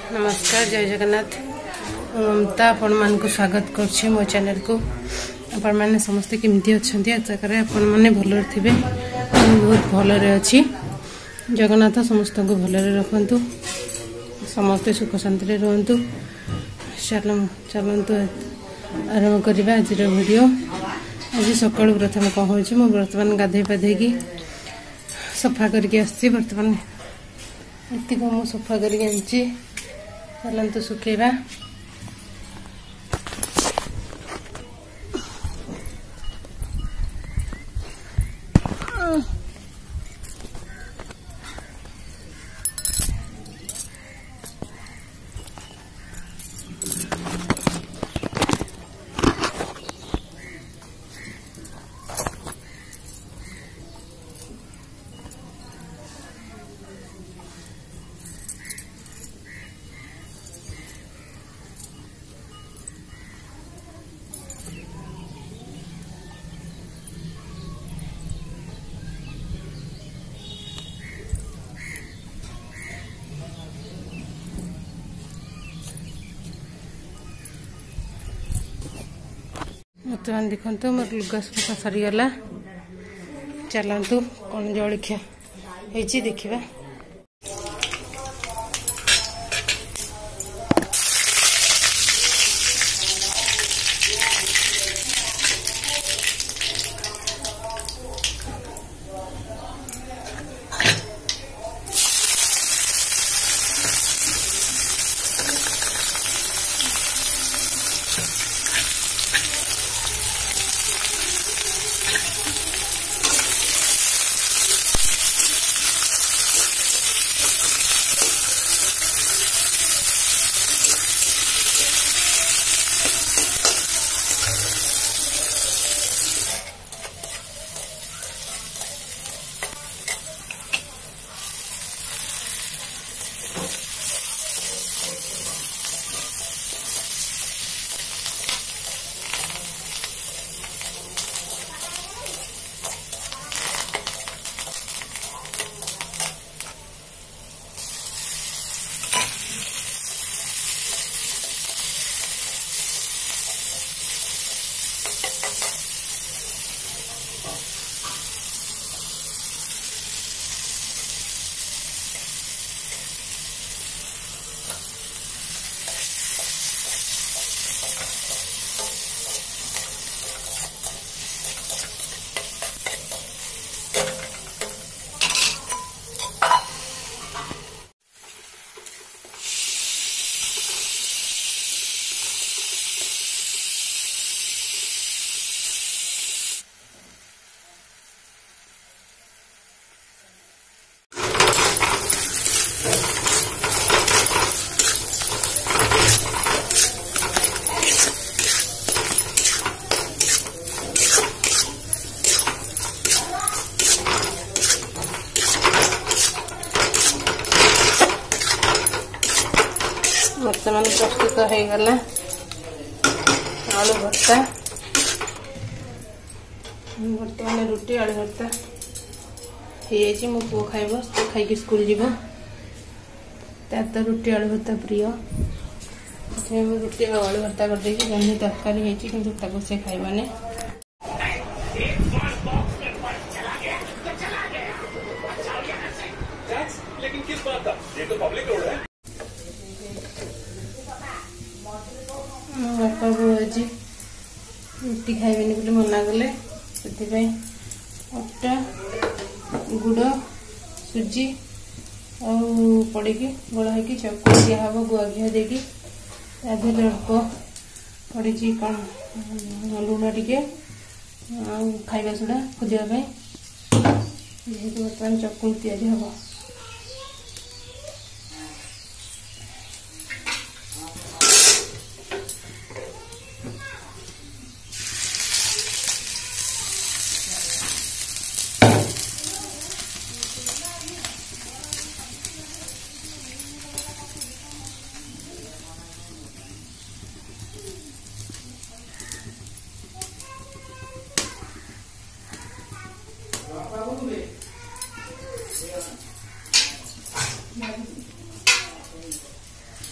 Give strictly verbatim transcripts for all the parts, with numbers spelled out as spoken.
नमस्कार, जय जगन्नाथ। ममता आपण मान को स्वागत करछि मो चैनल को। आपण माने समस्त केमती अछंती आशा करे आपण माने भलो थिबे। बहुत भलो रे अछि। जगन्नाथ समस्त को भलो रे रखंतु, समस्त सुख शांति रे रहंतु। चलो चलंतु आरंभ करबा आज वीडियो। आज सकाळ प्रथम कह होछि मो वर्तमान गाधे पाधे की सफा करके आछि। वर्तमान एति को मो सफा करके आछि। चलंतु सुखेबा। बर्तमान देखो मोर लुगा सफा सरीगला। चलतु कौन जलखिया देखा। वर्तमान प्रस्तुत हो गला आलू भर्ता। वर्तमान रुटी आलू भर्ता हो। मो पुओ खाइब, खाई स्कूल जीव। तार तो रुटी आलू भर्ता प्रिय। रुटी आलू भर्ता करदे जन्नी तरकारी होती से खाइबाने। लेकिन किस बात का? ये तो पब्लिक रोड है। बापा बो आज रुटी खाइबेनि बोली मना कले। से अटा गुड़ सुजी पड़ी गोला हो चौक दिहब गुआ घी देकी अल्प पड़ी कौन लुण टे खाଇବା सोडा खोजापी जेहेतु बर्तमान चकुल तैयारी हम।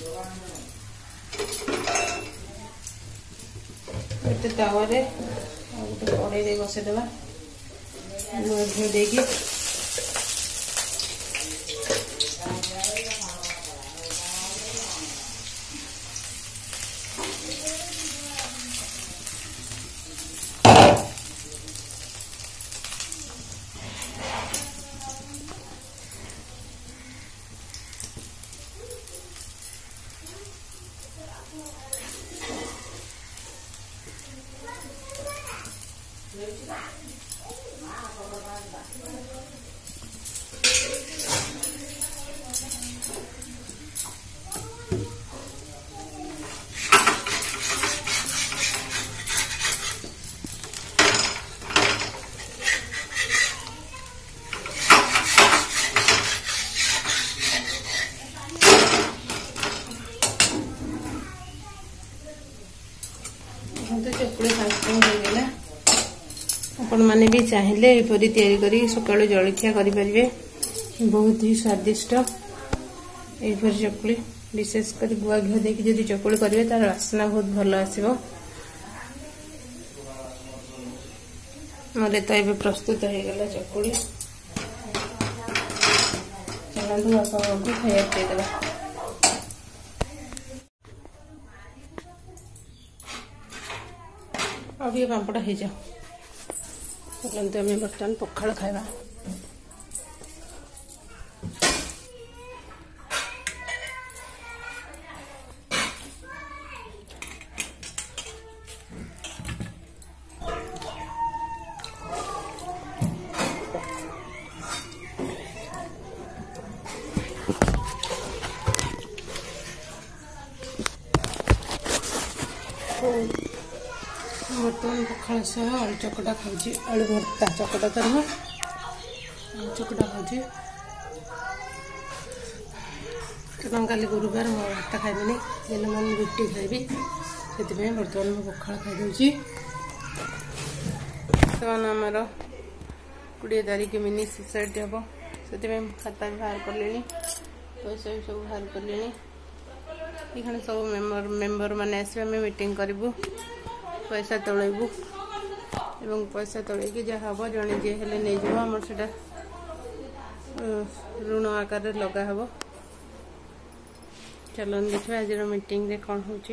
गोटे तावे गोटे कड़े बसईदेवा घी देकी चकुड़ी होगला आपण मैंने भी चाहिए यहपरी तैयारी सका जलखिया करें बहुत ही स्वादिष्ट यहपरी चकुड़ी विशेषकर गुआ घी देकी जदि चकुड़ी करेंगे तार वासना बहुत भल आसो मोर तो ये प्रस्तुत होगला चकुड़ी चलते बापा को खाया देदेवा अब ये पापड़ हो जाओ चलते आम बर्तमान पखाड़ खावा बर्तमान पखाड़ सह आलू चकटा खाऊँ आलू भर्ता चकटा तो नुह आलू चकटा खाऊँ कारण काली गुरुवार मो भात खाइबी दिन मन रुटी खाइबी से बर्तमान मैं पखाड़ खाई बर्तमान आमर कोड़े तारीख मिनी सुसाइड हम से खाता भी बाहर कले पैसा भी सब बाहर कले ये सब मेम्बर मेम्बर मैंने आसवे आम मीटिंग करूँ पैसा तलैबू एवं पैसा तलैकी जहाँ हम जड़े जी हेल्ले नहीं जाव आमर से ऋण आकार लगा हब चलो देखा आज मीटिंग रे कौन हो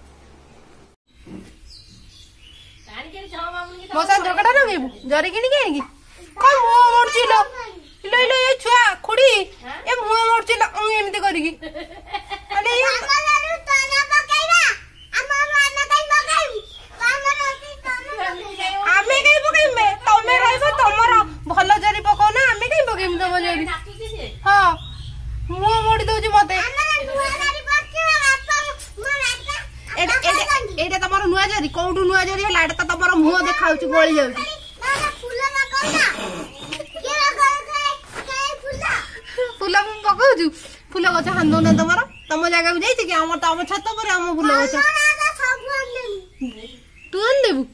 झगड़ा लगेबू जरी कि कौन मुह मोड़ची लो लो लो ये छुआ खुड़ी ए मुह मोड़ची लो एमती करिकी अरे आमे कहीं पकईबे तमे रहबो तमर भल जरी पकाओ ना आमे कहीं पकईबे तम जरी हां मुह मोड़ी दउची मते एटा एटा एटा तमर नुआ जरी कोउटु नुआ जरी हला एटा तमर मुह देखाउची गोली जाउची फूल पकाउछु फूल गछ हांदो ना तमर तम जगह को जाइछि कि हमर त हम छत पर हम फूल गछ तू अन देबू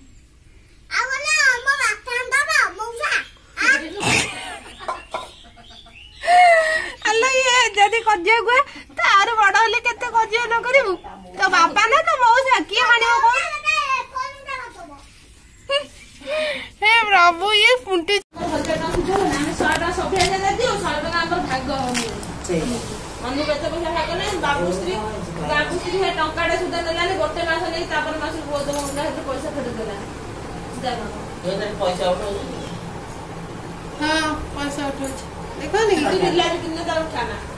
जदि कजिया गुआ तार बड़ हेले केते कजिया न करिबू तो बापा ना तो मौसा किए हानियो को हे प्रभु ये फुंटी सारा सब हे जा दियो सारा हमर भाग मनु केते पैसा भाग नै बाबूश्री बाबूश्री हे टंकाडे सुदा देलानी गोटे मास नै तापर मास को दो मुंडा हे पैसा फेड देला जानो ये पैसा उठो हां पैसा उठो देखो नि तू दिला किन्ने तार उठाना